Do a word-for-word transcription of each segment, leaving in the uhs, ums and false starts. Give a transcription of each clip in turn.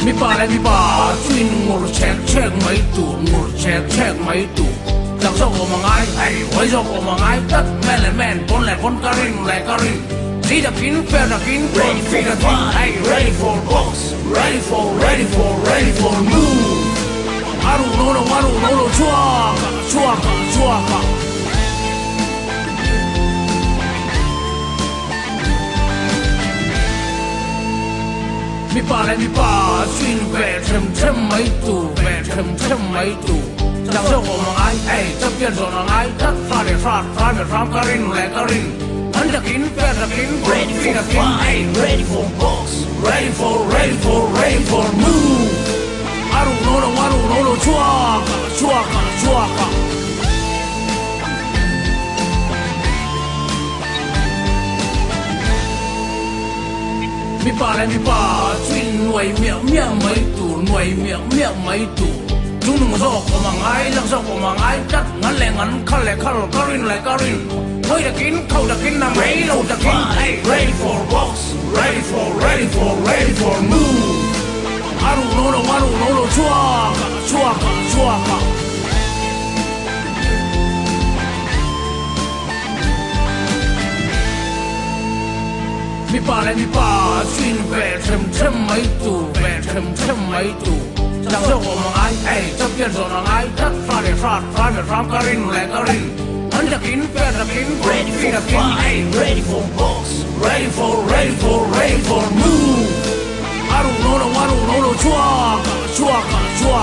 mi pa le mi pa twin ngur check check mai tu ngur check check mai tu chẳng sao có mà ai ai quay sao có mà ai tất men là men con là con karin là karin đi đã kín fair đã kín ready for the thing hey ready for box ready for ready for ready for move aru no no aru no no chua chua chua mi pa le mi pa swing về thêm thêm mấy tù về thêm thêm mấy tù chẳng sao có mà ai ai chấp nhận rồi là ai tất pha để pha pha để pha karin là karin anh đã kín fair đã kín ready for the thing hey ready for box ready for ready for ready for move aru no no aru no no chua chua chua mi pa le mi pa twin nuôi miệng miệng mấy tù nuôi miệng miệng mấy tù chúng đừng có có mà ai lăng sao có mà ai chắc ngắn lẹ ngắn khăn lẹ khăn karin lại karin hơi đã kín khâu đã kín nằm mấy lâu đã kín hey ready for box ready for ready for ready for move aru no no aru no no chua chua chua mi pa le mi pa swing về thêm thêm mấy tù về thêm thêm mấy tù chẳng sao có mà ai ai chấp nhận rồi là ai tất pha để pha pha để pha karin là karin anh đã kín fair đã kín ready for the thing hey ready for box ready for ready for ready for move aru no no aru no no chua chua chua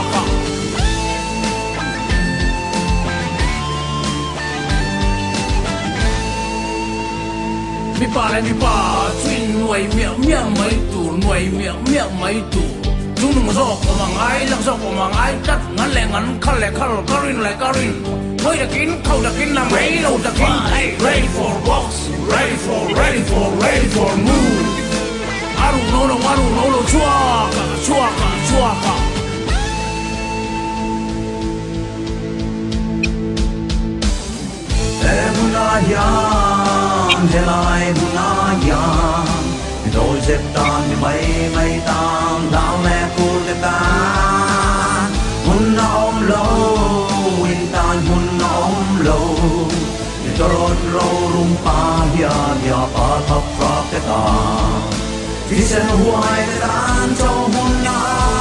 mi pa le mi pa twin nuôi miệng miệng mấy tù nuôi miệng miệng mấy tù chúng đừng có có mà ai lăng sao có mà ai chắc ngắn lẹ ngắn khăn lẹ khăn karin lại karin hơi đã kín khâu đã kín nằm mấy lâu đã kín hey ready for box ready for ready for ready for move aru no no aru no no chua chua chua Emunayam, Jelai Munayam, Dolzetan, May Maytam, Dame Kurdetan, Munna Om Lo, Wintan Munna Om Lo, Torot Ro Rumpa, Ya Ya Papa Praketan, Tisen Huay Tan, Cho Munna.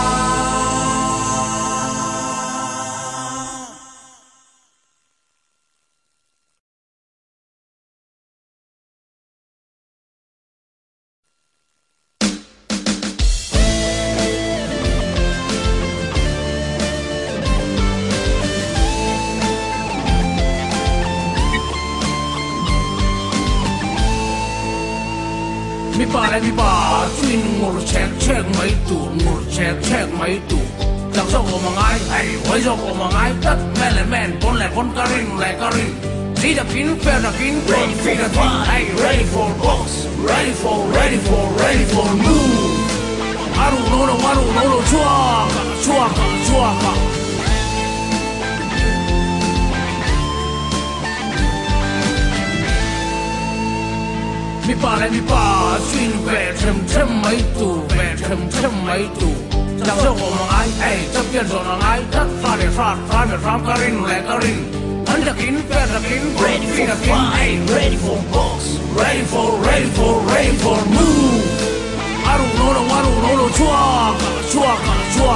mi pa le mi pa twin ngur check check mấy tù ngur check check mấy tù chẳng sao có mà ai ai quay sao có mà ai tất men là men con là con karin là karin đi đã kín fair đã kín ready for the thing hey ready for box ready for ready for ready for move aru no no aru no no chua chua chua mi pa le mi pa swing về thêm thêm mấy tù về thêm thêm mấy tù chẳng sao có mà ai ai chấp nhận rồi là ai tất pha để pha pha để pha karin là karin anh đã kín fair đã kín ready for the thing hey ready for box ready for ready for ready for move aru no no aru no no chua chua chua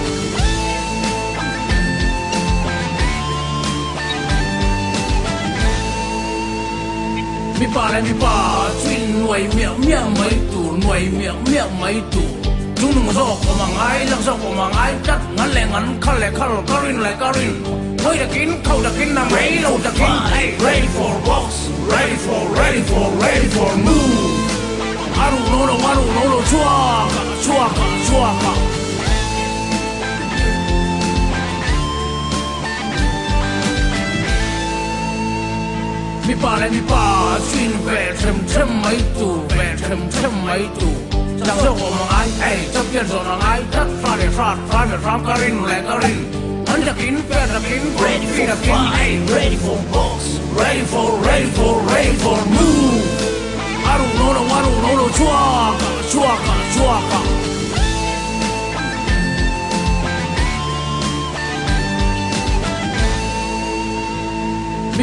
mi pa le mi pa twin nuôi miệng miệng mấy tù nuôi miệng miệng mấy tù chúng đừng có có mà ai lăng sao có mà ai chắc ngắn lẹ ngắn khăn lẹ khăn karin lại karin hơi đã kín khâu đã kín nằm mấy lâu đã kín hey ready for box ready for ready for ready for move aru no no aru no no chua chua chua mi pa le mi pa swing về thêm thêm mấy tù về thêm thêm mấy tù chẳng sao có mà ai ai chấp nhận rồi là ai tất pha để pha pha để pha karin là karin anh đã kín fair đã kín ready for the thing hey ready for box ready for ready for ready for move aru no no aru no no chua chua chua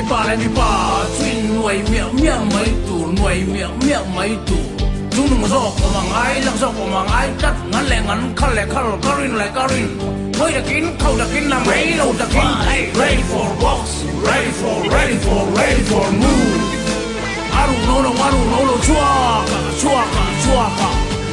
pa le mi pa twin nuôi miệng miệng mấy tủ nuôi miệng miệng mấy tủ chúng nó rõ của mà ngay lăng rõ của mà ngay cắt ngắn lẹ ngắn khăn lẹ khăn karin lẹ karin mới đã kín khâu đã kín làm mấy lâu đã kín hey ready for box ready for ready for ready for move aru no no aru no no chua cả chua cả chua cả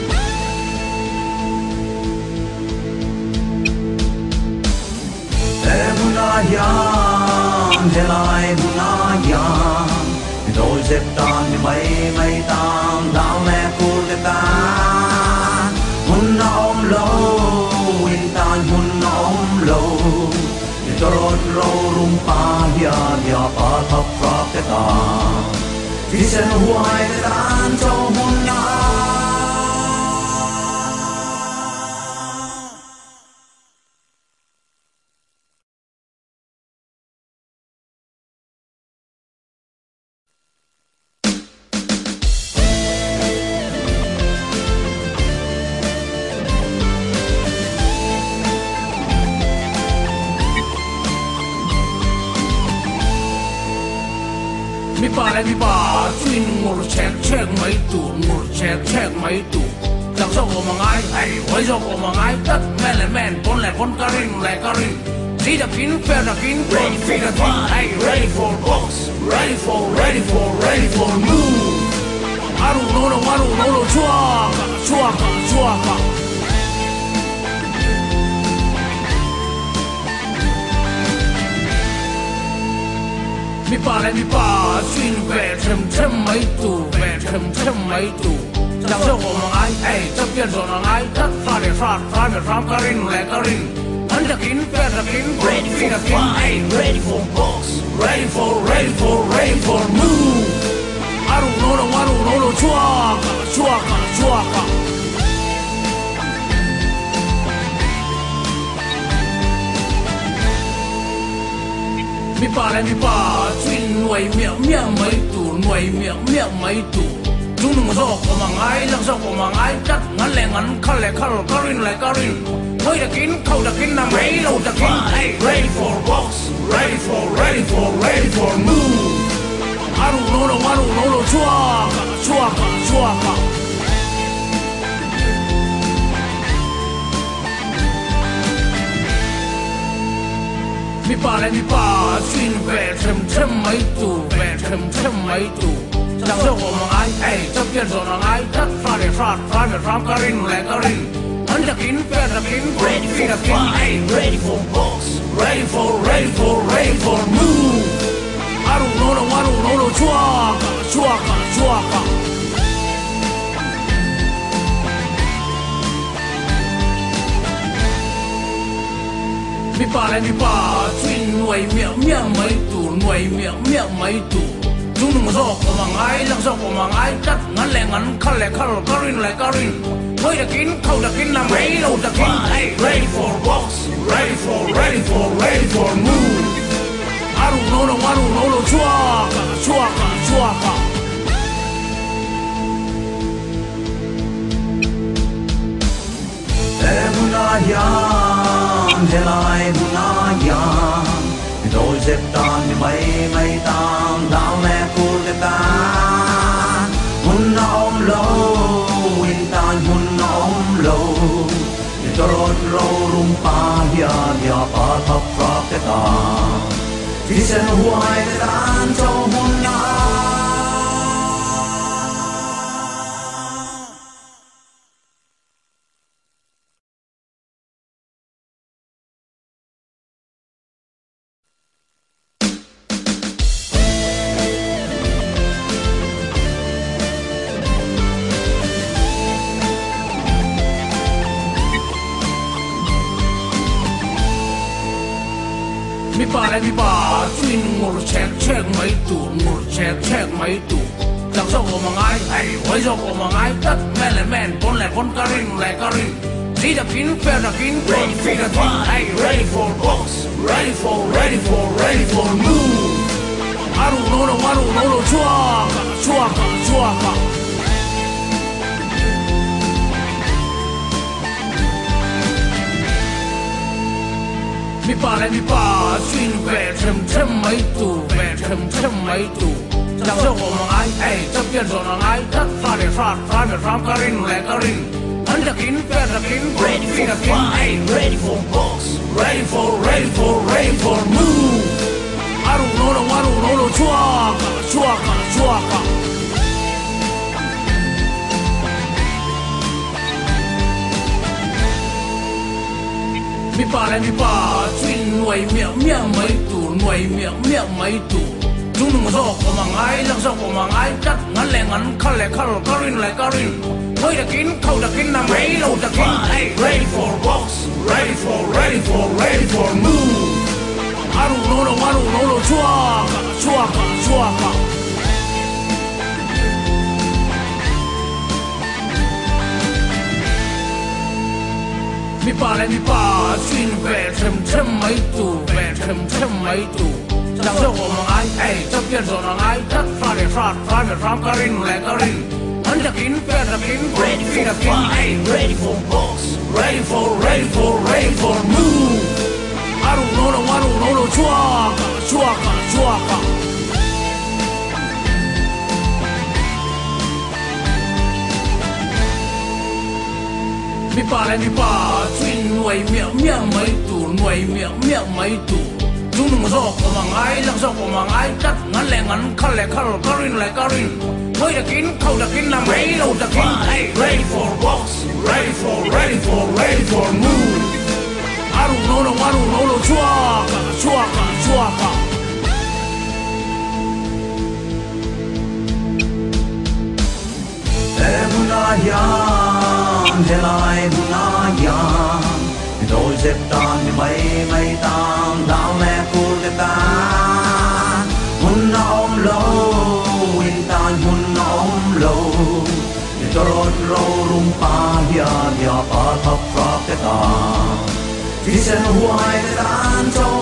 Emunayam, Jelai Munayam, Dol Zeptan, May May Tam, Dame Kurgatan, Munna Om Lo, Wintan Munna Om Lo, Torot Ro Rumpa, Ya Ya Pata Praketa, Tisen Huay Tan Cho Munna. mi pa le mi pa twin ngor check check mấy tủ ngor check check mấy tủ chẳng sao của mà ngay ai với sao của mà ngay tất men là men con là con karin là karin đi đã kín fair đã kín ready for the thing hey ready for box ready for ready for ready for move aru no no aru no no chua cả chua cả chua cả mi pa le mi pa twin về chấm chấm mấy tủ về chấm chấm mấy tủ chẳng sao của mà ai ai chấp nhận rồi là ai tất pha để pha pha để pha karin là karin anh đã kín fair đã kín ready for the thing hey ready for box ready for ready for ready for move aru no no aru no no chua cả chua cả chua cả mi pa le mi pa twin nuôi miệng miệng mấy tủ nuôi miệng miệng mấy tủ chúng nó rõ của mà ngay lăng rõ của mà ngay cắt ngắn lẹ ngắn khăn lẹ khăn karin lẹ karin mới đã kín khâu đã kín làm mấy lâu đã kín hey ready for box ready for ready for ready for move aru no no aru no no chua cả chua cả chua cả mi pa le mi pa twin về chấm chấm mấy tủ về chấm chấm mấy tủ chẳng sao của mà ai ai chấp nhận rồi là ai tất pha để pha pha để pha karin là karin anh đã kín fair đã kín ready for the thing hey ready for box ready for ready for ready for move aru no no aru no no chua cả chua cả chua cả mi pa le mi pa twin nuôi miệng miệng mấy tủ nuôi miệng miệng mấy tủ chúng nó rõ của mà ngay lăng rõ của mà ngay cắt ngắn lẹ ngắn khăn lẹ khăn karin lẹ karin mới đã kín khâu đã kín làm mấy lâu đã kín hey ready for box ready for ready for ready for move aru no no aru no no chua cả chua cả chua cả Emunayam, Jelai Munayam, Dol Zeptan, May May Tam, Dame Kurgatan, Munna Om Lo, Wintan Munna Om Lo, Torot Ro Rumpa, Ya Ya Pata Praketa, Tisen Huay Tan Cho Munna. mi pa le mi pa twin ngor check check mấy tủ ngor check check mấy tủ chẳng sao của mà ngay ai với sao của mà ngay tất men là men con là con karin là karin đi đã kín fair đã kín ready for the thing hey ready for box ready for ready for ready for move aru no no aru no no chua cả chua cả chua cả mi pale mi pa swing ve chem chem mai tu ve chem chem mai tu chẳng cho ko mangai ai chấp nhận rồi mangai thắt pha để pha pha để pha karin le karin anh đã kín pe đã kín ready for fight ready for box ready for ready for ready for move aru no no aru no no chua chua chua mi pa mi pa swing nuôi miệng miệng mấy tu nuôi miệng miệng mấy tu chúng đừng có có mà ngay lăng sao có mà ngay chắc ngắn lẹ ngắn khăn lẹ khăn karin lẹ karin hơi đã kín khâu đã kín nằm mấy lâu đã kín ready for box ready for ready for ready for move aru no no aru no no chua chua chua mi pa mi pa swing về chém chém mấy tu về chém chém mấy tu chẳng cho ko mangai ai chấp nhận rồi mangai thắt pha để pha pha để pha karin le karin anh đã kín pe đã kín ready for fight ready for box ready for ready for ready for move aru no no aru no no chua chua chua mi pa mi pa swing nuôi miệng miệng mấy tu nuôi miệng miệng mấy tu chúng đừng có có mà ngay lăng sao có mà ngay chắc ngắn lẹ ngắn khăn lẹ khăn karin lẹ karin hơi đã kín khâu đã kín nằm mấy lâu đã kín ready for box ready for ready for ready for move aru no no aru no no chua chua chua Emunayam, Jelai Munayam, đôi dép tan như mây mây tan, đau mẹ cô dép tan, hun om lâu, in tan hun om lâu, như trot râu rum pa ya ya pa thap phap te tan, chỉ sen huai te tan cho